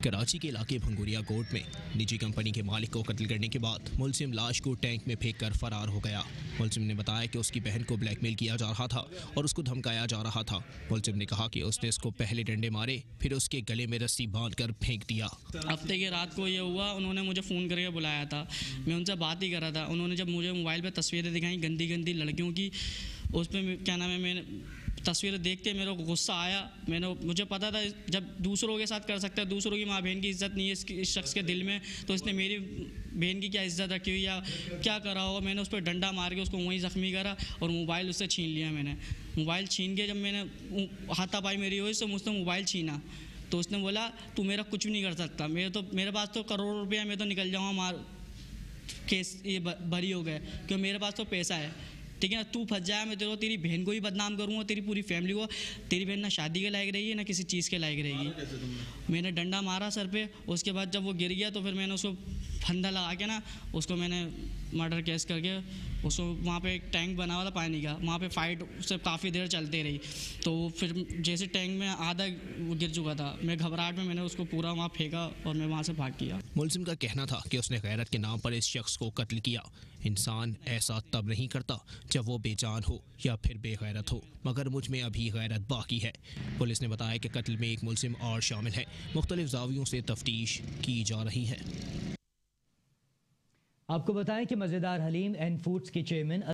कराची के इलाके भंगुरिया कोर्ट में निजी कंपनी के मालिक को कत्ल करने के बाद मुलजिम लाश को टैंक में फेंककर फरार हो गया। मुलजिम ने बताया कि उसकी बहन को ब्लैकमेल किया जा रहा था और उसको धमकाया जा रहा था। मुलजिम ने कहा कि उसने उसको पहले डंडे मारे, फिर उसके गले में रस्सी बांधकर फेंक दिया। हफ्ते की रात को ये हुआ, उन्होंने मुझे फ़ोन करके बुलाया था, मैं उनसे बात ही कर रहा था। उन्होंने जब मुझे मोबाइल पर तस्वीरें दिखाई गंदी गंदी लड़कियों की, उस पर क्या नाम है, मैंने तस्वीरें देखते मेरे को गुस्सा आया। मुझे पता था जब दूसरों के साथ कर सकता है, दूसरों की माँ बहन की इज़्ज़त नहीं है इस शख्स के दिल में, तो इसने मेरी बहन की क्या इज़्ज़त रखी हुई या क्या करा होगा। मैंने उस पर डंडा मार के उसको वहीं ज़ख्मी करा और मोबाइल उससे छीन लिया। मैंने मोबाइल छीन के जब मैंने हाथापाई मेरी हुई तो मुझसे मोबाइल छीना, तो उसने बोला तू मेरा कुछ भी नहीं कर सकता, मेरे पास तो करोड़ों रुपया, मैं तो निकल जाऊँगा, मार केस ये भरी हो गए क्योंकि मेरे पास तो पैसा है, ठीक है ना, तू फंस जाए, मैं तेरी बहन को ही बदनाम करूँगा, तेरी पूरी फैमिली को। तेरी बहन ना शादी के लायक रही है ना किसी चीज़ के लायक रहेगी। मैंने डंडा मारा सर पे, उसके बाद जब वो गिर गया तो फिर मैंने उसको फंदा लगा के ना उसको मैंने मर्डर केस करके उसको वहाँ पे एक टैंक बना हुआ था पानी का, वहाँ पे फाइट उससे काफ़ी देर चलती रही। तो फिर जैसे टैंक में आधा गिर चुका था, मैं घबराहट में मैंने उसको पूरा वहाँ फेंका और मैं वहाँ से भाग गया। मुलजिम का कहना था कि उसने गैरत के नाम पर इस शख्स को कत्ल किया। इंसान ऐसा तब नहीं करता जब वो बेजान हो या फिर बेगैरत हो, मगर मुझ में अभी गैरत बाकी है। पुलिस ने बताया कि कत्ल में एक मुलजिम और शामिल है। मुख्तलिफ जावियों से तफ्तीश की जा रही है। आपको बताएं कि मज़ेदार हलीम एंड फूड्स के चेयरमैन